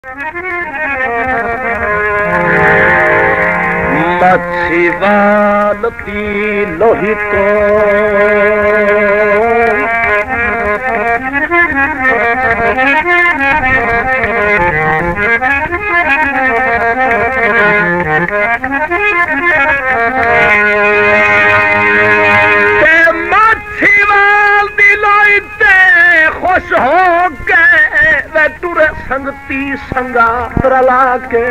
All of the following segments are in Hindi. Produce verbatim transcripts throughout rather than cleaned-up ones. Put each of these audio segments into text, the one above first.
मच्छी वालती लोही को मच्छी वाल दी लोही ते खुश हो के वे टुरे संगती संगा रला के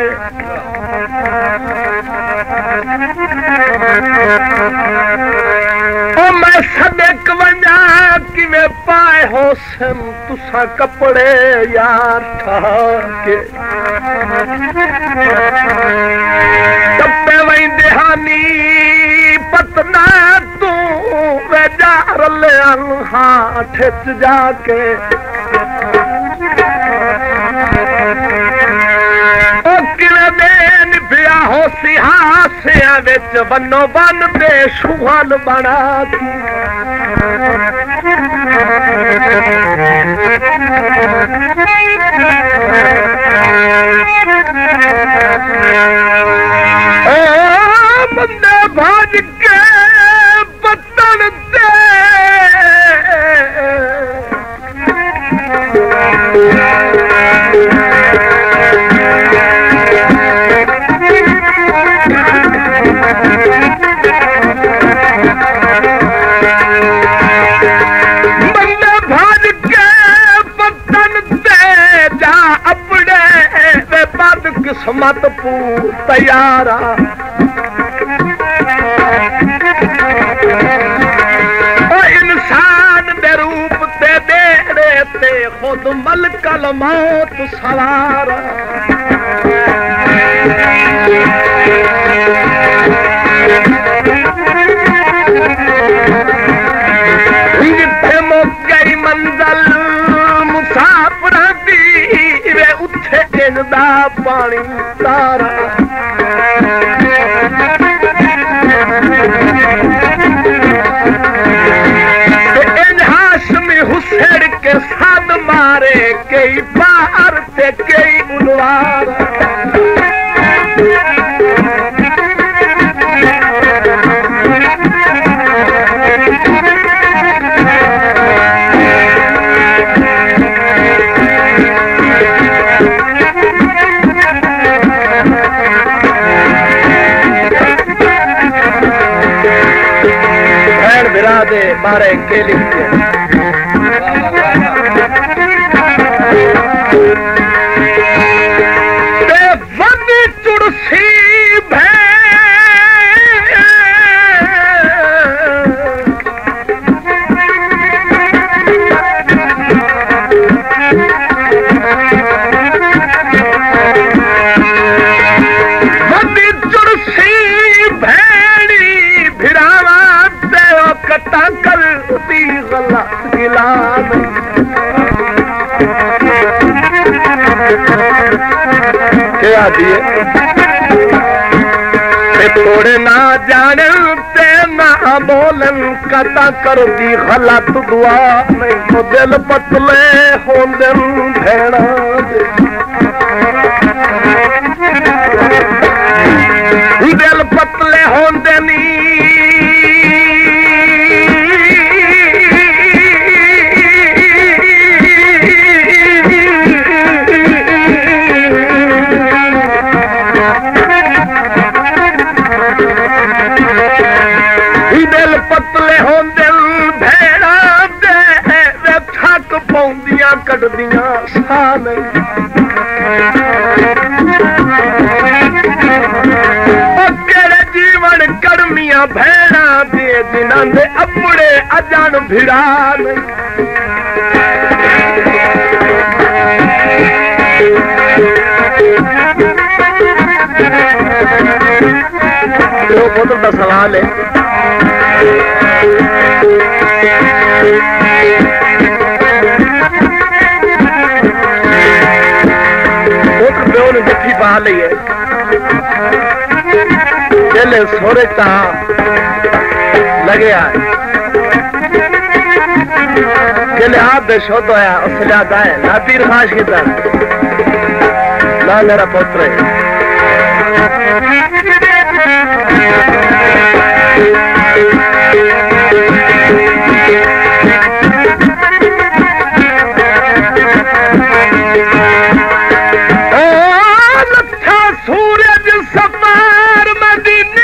ओ मैं सदक वंजा कि वे पाए हो सन तुसा कपड़े यार ठाके कपे वही देहानी पतना तू वे जा रले हाँ ठेच जाके हो सिहासिया विच बनो बन दे सुहान बना बंदे भाज के पत्तन दे किस्मत पूर तैयारा इंसान दे रूप ते देड़े ते खुद मलकल मौत सवारा जिथे मुक गई मंजिल मुसाफिर दी वे उठे जिंदा पानी तारा हाशमी हुसैन के साथ मारे कई बार ते कई उलवार दे मारे के लिखते बंदी चुड़सी बंदी चुड़सी भेड़ी भिरावा कटा कर दी गला गिला क्या दिए थोड़े ना जाने ते ना बोलन कटा कर दी गलत दुआ नहीं तो दिल पतले होंदे भेड़ा दिल पतले होंदे नी कटदियां सान केड़े जीवन कड़मियां भैड़ा दे जिन्हां दे अपने अजन भिड़ा तो बोतल का सवाल है जफ्फी पा ली है चले सोरे लगे चले आप बेशोद होया उसले आता है नातीर खाश की तरह ला मेरा पुत्र सूरज सफार मदीने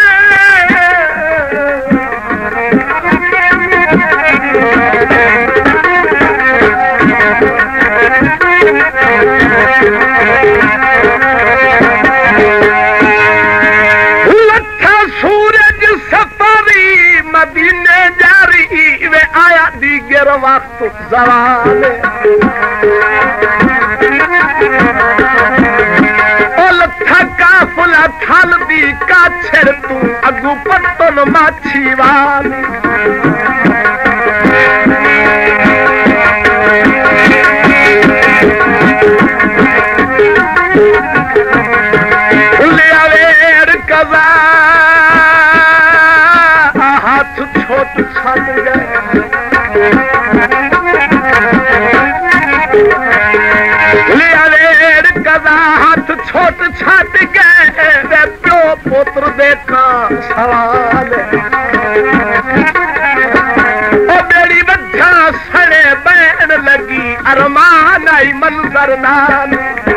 लठा सूरज सफारी मदीने जारी वे आया दीगर वक्त जवाल काफुला थाल दी का छेड़ तू अगू पत्तन माछी वाली लिया वेर कजा हाथ छोट छट गए लिया वेर कजा हाथ छोट छट गए वे प्यो पुत्र देखा सवाल बेड़ी बच्चा सड़े बैन लगी अरमान आई मंजर नाल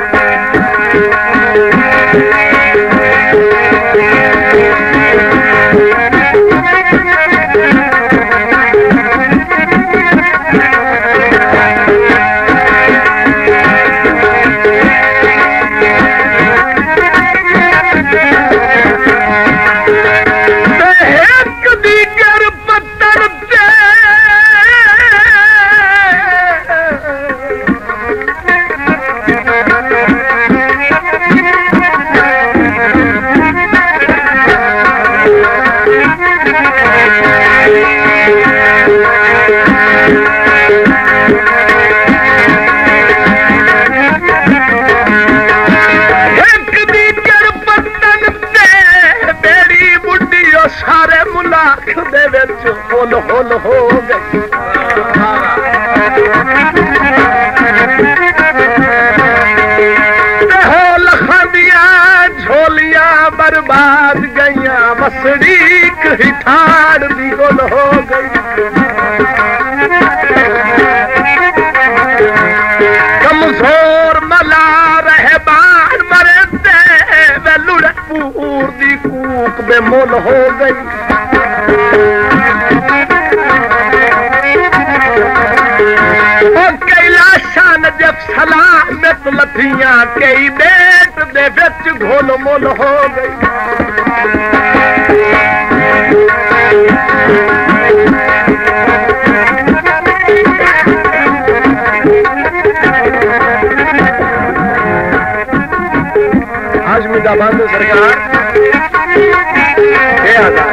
होल होल हो गई होल खादिया झोलियां बर्बाद गईया मसड़ीक ही ठाड़ दी गोल हो गई कमजोर मला रहे बार मरे दे वे लुड़पूर दी कूक बेमोल हो गई कैलाशान जब सलामत लथियां कई बेट दे विच घोल मोल हो गई आज मुद्दा बंद सरकार ये आता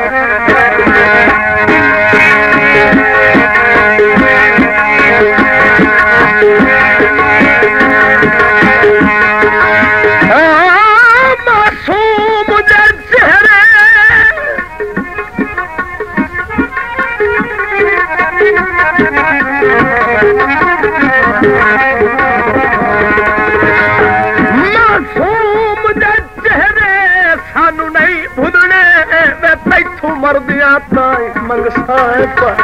मर्दियां ताई मंगसाए पर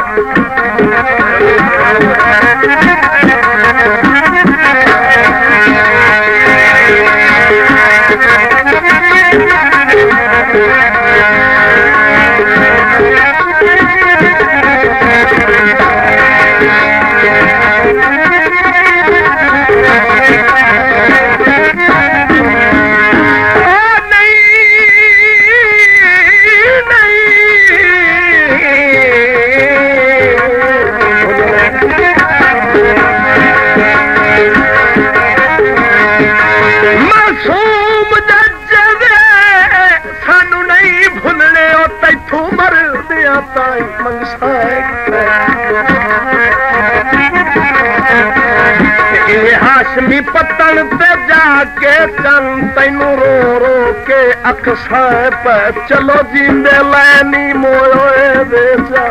हाशमी पत्तन ते जाके चन तैनू रो रो के अक्सा पे चलो जींदे लैनी मोए बेचा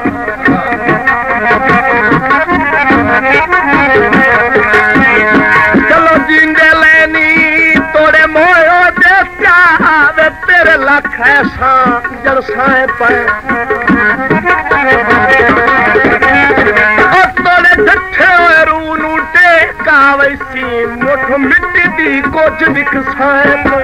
चलो जींदे लैनी तोड़े लख ऐसा जलसाए पे तोड़े ठठे हुए रू नू टेका वैसी मुठ मिट्टी दी कुछ दिखसाए पे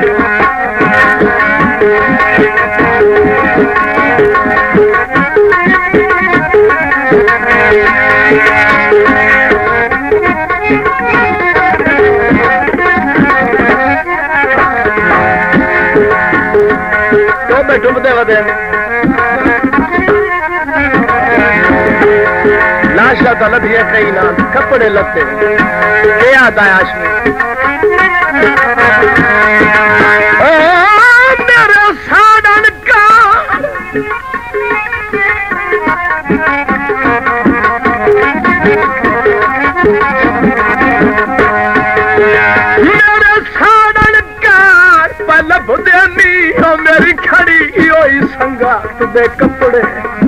डुबदे वदे लाशा तलब ये कई ना कपड़े लते ये याद आया ओ मेरे साड़न का मेरे साड़न का पलब देनी मेरी खड़ी होई संगात दे कपड़े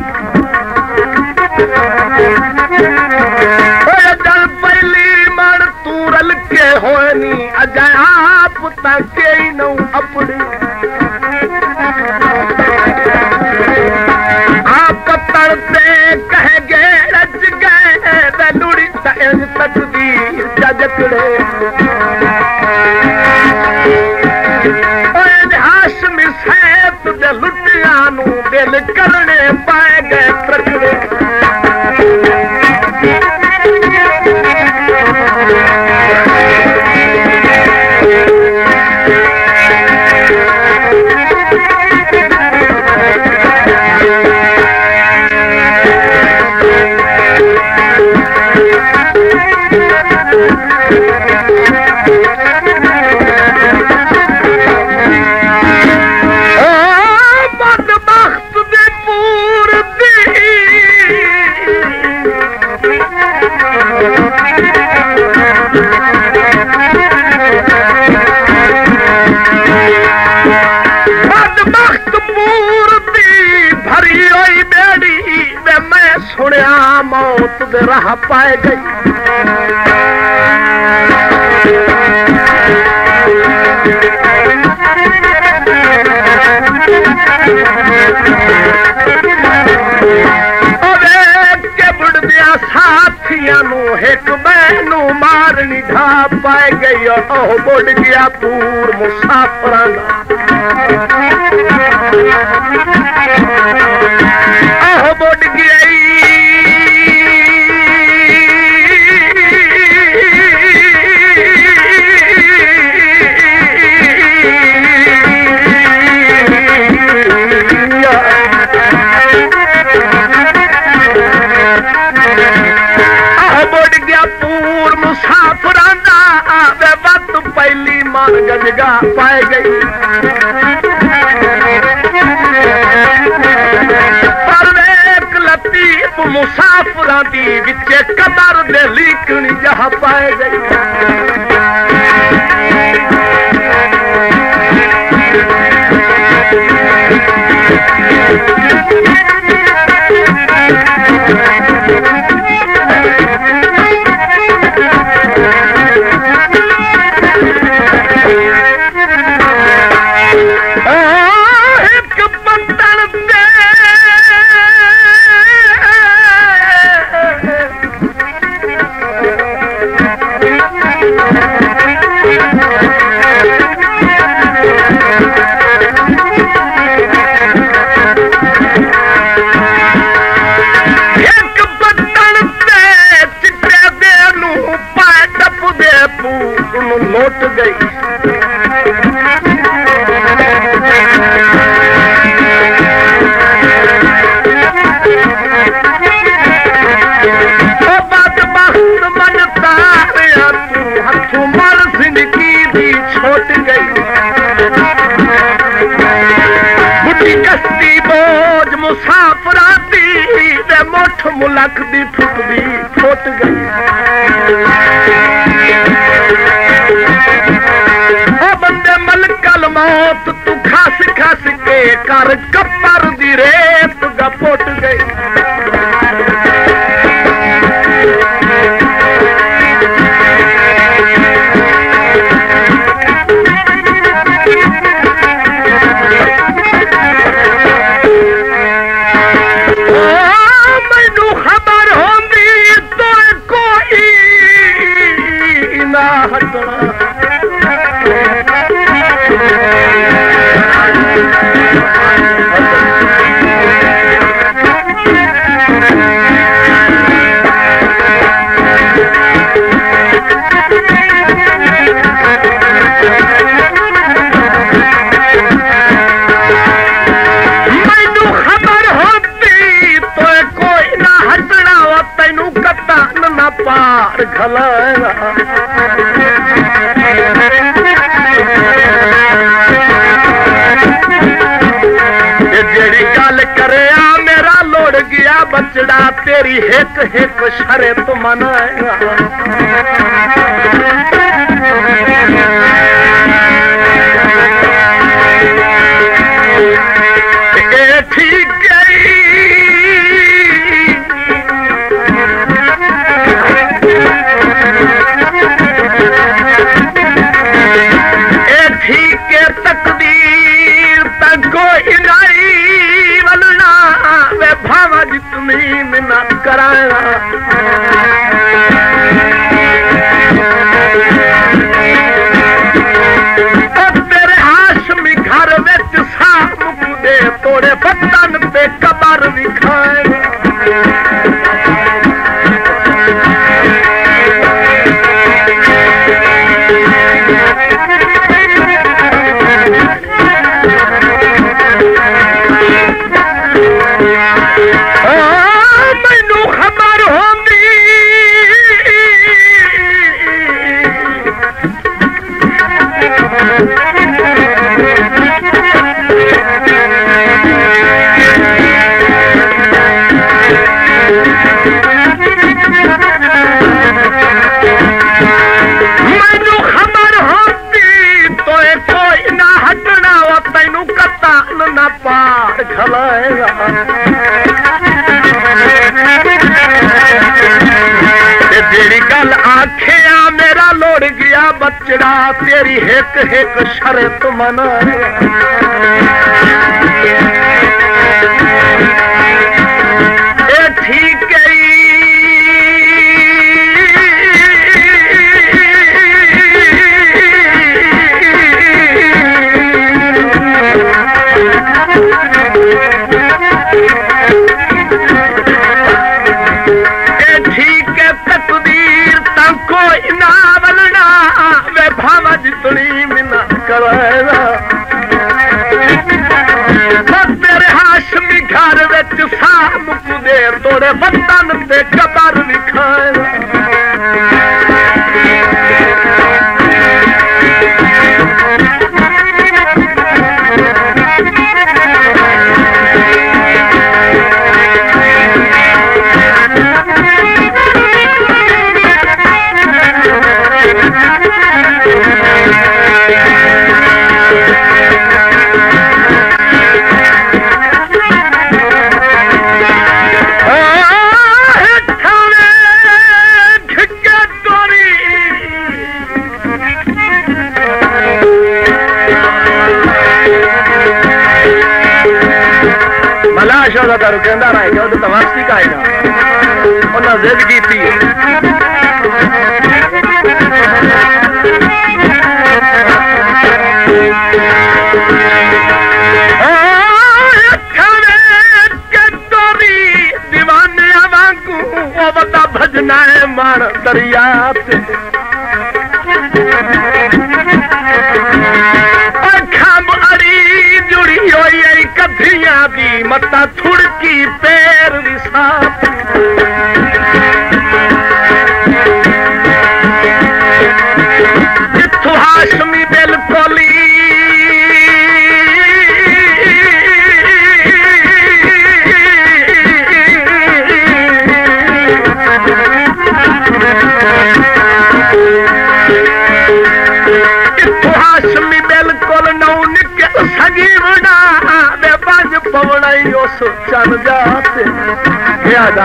जल पहली मण तू रल के होनी अजय आप तके नौ अपनी आप तड़ते कह गए रच गए लुड़ी तकदीर जजकड़े लुटिया दिल करने पाए गए प्रखड़े सुनिया मौत दे राह पाए गई के बुढ़िया साथिया एक बैनू मारनी ढा पाए गई ओह बुढ़ गया पूर मुसाफरा ओह बुढ़ गई पहली मान गजगा पाए गई पर एक लतीफ मुसाफरा दी विचे कदर दे लीकनी जहा पाए गई लौट गई बात बहुत मन तारिया तू हथू मल जिंदगी दी छोट गई बुढ़ी कश्ती बोझ मुसाफरा दी मुठ मुलख दी फुट दी फुट गई बंदे मलकल मौत तू खास खास के कर कपर दी रेत गपोट गई पार खलाएगा जेड़ी गल करे आ मेरा लोड़ गया बचड़ा तेरी हिक हिक शर्त मनाएगा ठीक गई ए ठीक है तकदीर तक कोई नहीं वलना वे भावा जितनी मिना कराया तोड़े बदन पे कबर दिखाएगा मैनू खबर होंदी पार खलाएगा तेरी गल आखे आ मेरा लोड़ गया बचड़ा तेरी हिक हिक शर्त मनाएगा ए ठीक है जितनी मिना कराएगा तेरे हाशमी घर विच साह मुकदे तोड़े बदन ते कबर दिखाएगा दारू कहता रहा है तो तवास्ती का आएगा उन्हें जिद की थी दीवाने वांगू वो बता भजना है मार दरिया से कथियां दी मता थुड़की पैर विसाप जिथु हाशमी बिल्कुल जिथु हाशमी बिल्कुल नौ निकल सगी बना पवना ही उस चल जाते यादा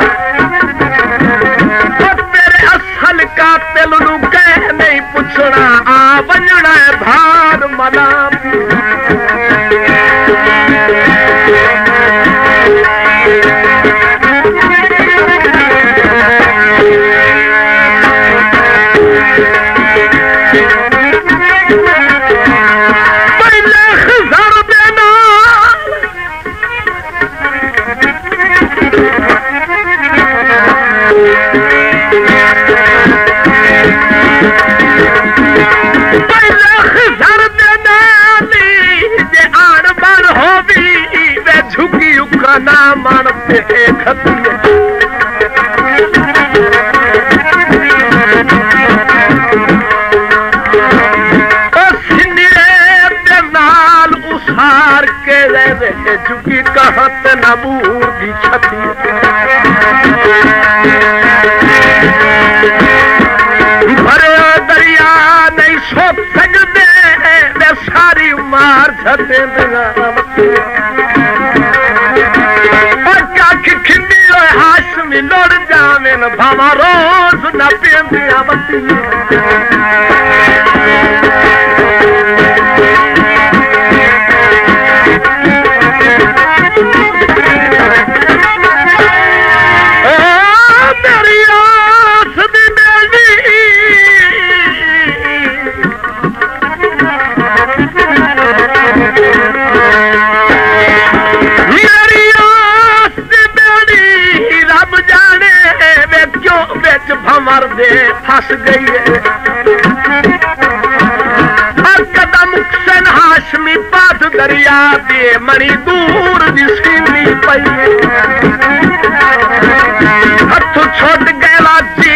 तेरे असल का दिल नू कह नहीं पूछना आ बनना है भार मला ना मानते के रे झुकी कहत नबूर दी छती भरे दरिया नहीं सोच सकते वे सारी मार छते खिंडी हाशमी लड़ जावे न भावा रोज न पेंदिया बत्ती भंवर दे फंस गई है और कदम सन हाशमी पाथ दरिया दे मरी दूर दिसीनी पई हथ छोड़ गया जी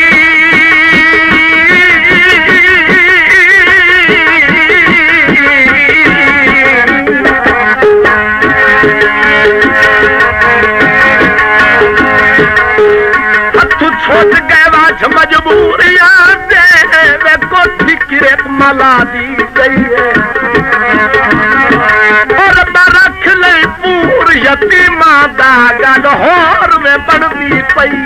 मजबूरियां दे वे कोठी किरत मला दी गई है और रख ले पूर यतीमा दा गलहोर में बनती पई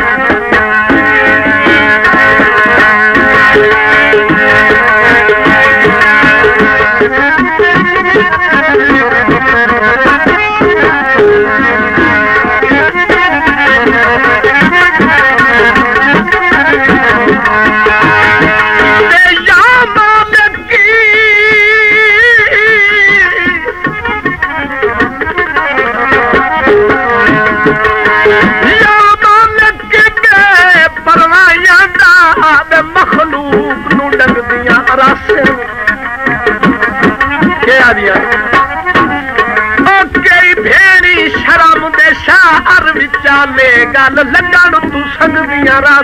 विचाले गल लगन तू संगदियां रस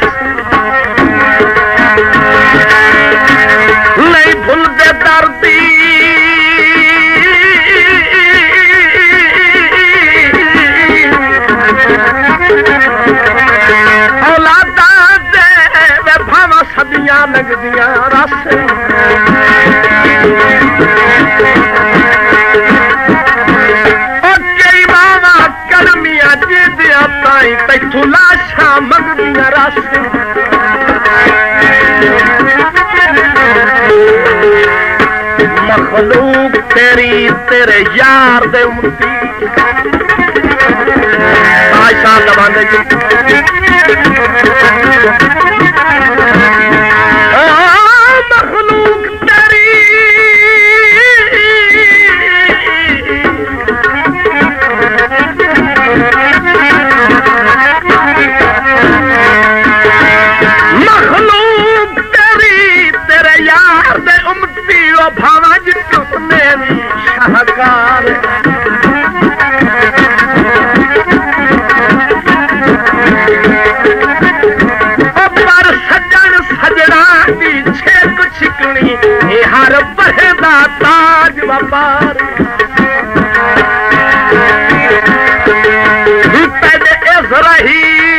नहीं भूल दे दर्दी औलादा दे वे भावा सदियां लगदियां रस तैथू लाशा मंगदियां रस मखलूक तेरी तेरे यार दे उमती आशा लवांदे मखलूक तेरी भावा जितने शाहकार पर सजन सजना दी छेक छिकनी हर बहदा ताज व्यापार पैदे इज़राही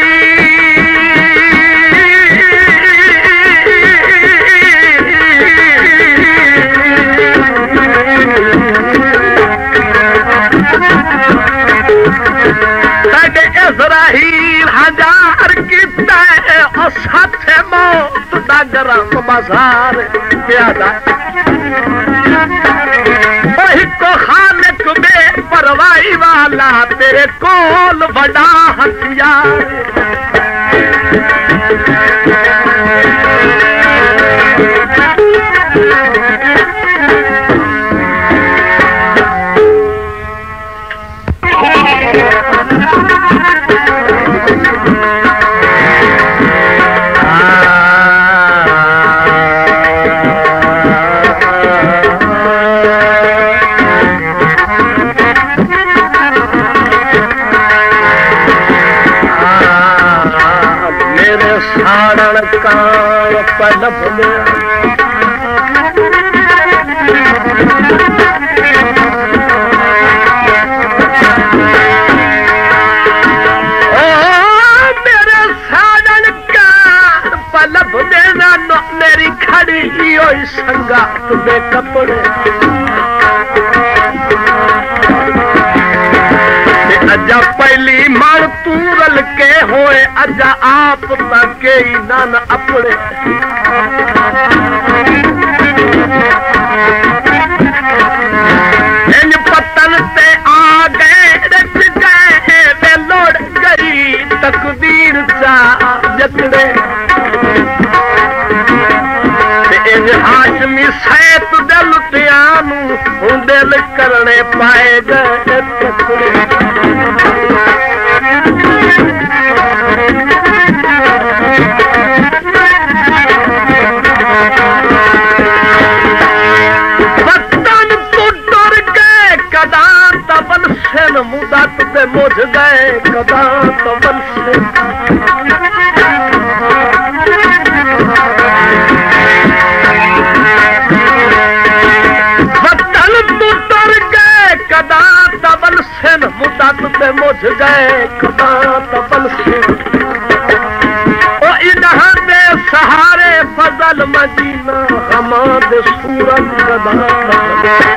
इज़राइल हजार किता और साथे मौत दा गरम बाजार प्यादा वही को खालिक बे परवाही वाला तेरे कोल बड़ा हथियार मुदात दे कपड़े अजा पहली मण तू रल के होए अजा आप तके ही नन अपने इन पतन ते आ गए रच गए वे लोड़ गई तकदीर चा जतड़े इन हाशमी सैत दिल त्यानू दिल करने पाए गए तकड़े मुदात पे मुझ गए कदा तबल से बदल तू तर गए कदा तबल से मुदात पे मुझ गए कदा तबल से ओ इन्हां दे सहारे फजल मदीना हमाद सूरत कदा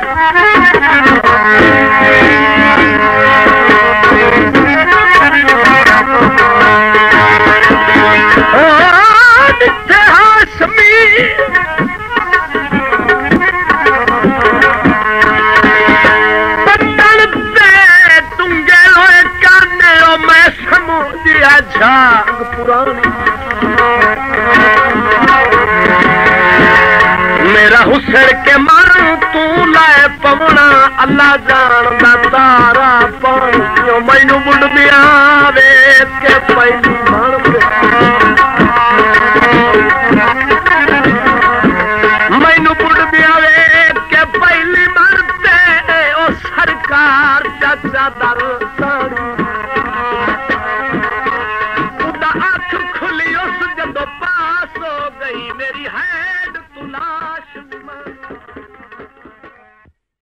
मेरा हुसर के मारू तू लाए पवना अल्लाह जानदा तारा पानियो मैनू बुढ़दिया वेख के पहली मण मैनू बुढ़दिया वेख के पहली मण ते ओ सरकार चाचा दर